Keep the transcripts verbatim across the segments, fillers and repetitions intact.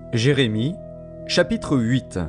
Jérémie, chapitre huit.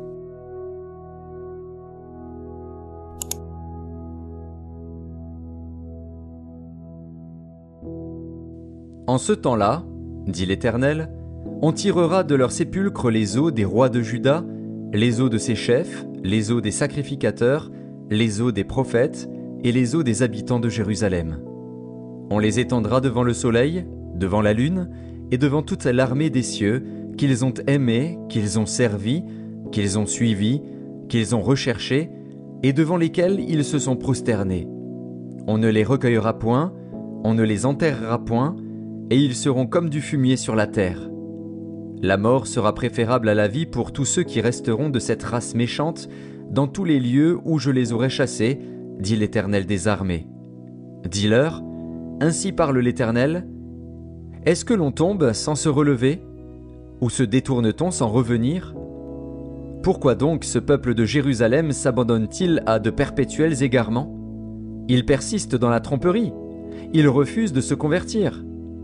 En ce temps-là, dit l'Éternel, on tirera de leurs sépulcres les os des rois de Juda, les os de ses chefs, les os des sacrificateurs, les os des prophètes et les os des habitants de Jérusalem. On les étendra devant le soleil, devant la lune et devant toute l'armée des cieux qu'ils ont aimés, qu'ils ont servis, qu'ils ont suivis, qu'ils ont recherchés et devant lesquels ils se sont prosternés. On ne les recueillera point, on ne les enterrera point, et ils seront comme du fumier sur la terre. La mort sera préférable à la vie pour tous ceux qui resteront de cette race méchante dans tous les lieux où je les aurai chassés, dit l'Éternel des armées. Dis-leur, ainsi parle l'Éternel, est-ce que l'on tombe sans se relever? Ou se détourne-t-on sans revenir? Pourquoi donc ce peuple de Jérusalem s'abandonne-t-il à de perpétuels égarements? Il persiste dans la tromperie, il refuse de se convertir.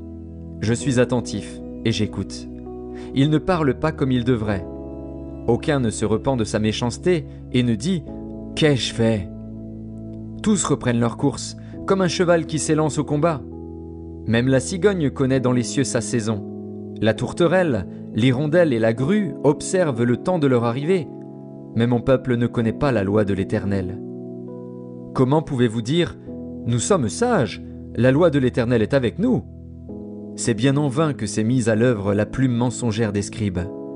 Je suis attentif et j'écoute. Il ne parle pas comme il devrait. Aucun ne se repent de sa méchanceté et ne dit « Qu'ai-je fait ?» Tous reprennent leur course, comme un cheval qui s'élance au combat. Même la cigogne connaît dans les cieux sa saison. La tourterelle, l'hirondelle et la grue observent le temps de leur arrivée. Mais mon peuple ne connaît pas la loi de l'Éternel. Comment pouvez-vous dire « Nous sommes sages, la loi de l'Éternel est avec nous » C'est bien en vain que s'est mise à l'œuvre la plume mensongère des scribes.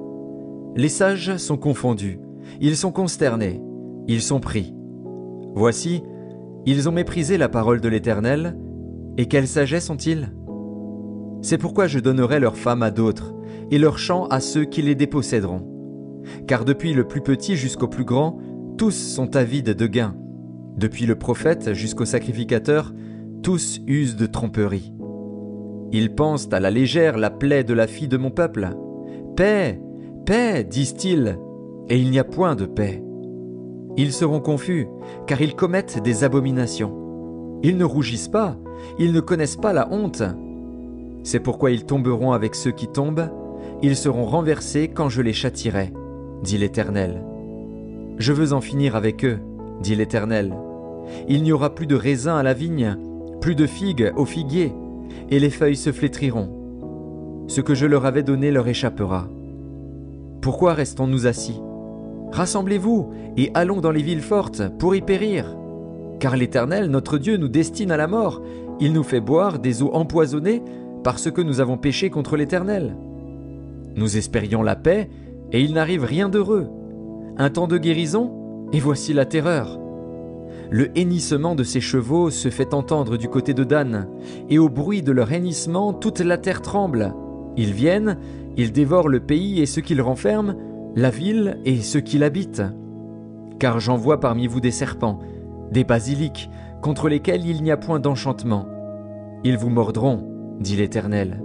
Les sages sont confondus, ils sont consternés, ils sont pris. Voici, ils ont méprisé la parole de l'Éternel, et quelle sagesse ont-ils? C'est pourquoi je donnerai leurs femmes à d'autres, et leurs champs à ceux qui les déposséderont. Car depuis le plus petit jusqu'au plus grand, tous sont avides de gain. Depuis le prophète jusqu'au sacrificateur, tous usent de tromperie. Ils pensent à la légère la plaie de la fille de mon peuple. Paix, paix, disent-ils, et il n'y a point de paix. Ils seront confus, car ils commettent des abominations. Ils ne rougissent pas, ils ne connaissent pas la honte. C'est pourquoi ils tomberont avec ceux qui tombent, ils seront renversés quand je les châtierai, dit l'Éternel. Je veux en finir avec eux, dit l'Éternel. Il n'y aura plus de raisins à la vigne, plus de figues au figuier, et les feuilles se flétriront. Ce que je leur avais donné leur échappera. Pourquoi restons-nous assis? Rassemblez-vous et allons dans les villes fortes pour y périr. Car l'Éternel, notre Dieu, nous destine à la mort. Il nous fait boire des eaux empoisonnées parce que nous avons péché contre l'Éternel. Nous espérions la paix et il n'arrive rien d'heureux. Un temps de guérison et voici la terreur. Le hennissement de ses chevaux se fait entendre du côté de Dan, et au bruit de leur hennissement, toute la terre tremble. Ils viennent, ils dévorent le pays et ceux qui le renferment, la ville et ceux qui l'habitent. Car j'envoie parmi vous des serpents, des basiliques, contre lesquels il n'y a point d'enchantement. Ils vous mordront, dit l'Éternel.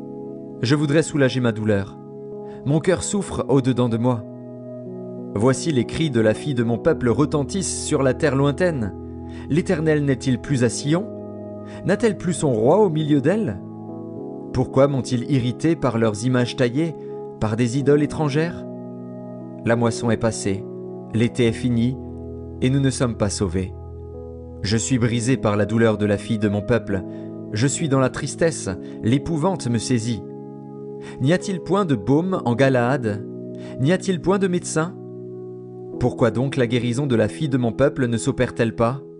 Je voudrais soulager ma douleur. Mon cœur souffre au-dedans de moi. Voici les cris de la fille de mon peuple retentissent sur la terre lointaine. L'Éternel n'est-il plus à Sion? N'a-t-elle plus son roi au milieu d'elle? Pourquoi m'ont-ils irrité par leurs images taillées, par des idoles étrangères? La moisson est passée, l'été est fini, et nous ne sommes pas sauvés. Je suis brisé par la douleur de la fille de mon peuple, je suis dans la tristesse, l'épouvante me saisit. N'y a-t-il point de baume en Galaad? N'y a-t-il point de médecin? Pourquoi donc la guérison de la fille de mon peuple ne s'opère-t-elle pas?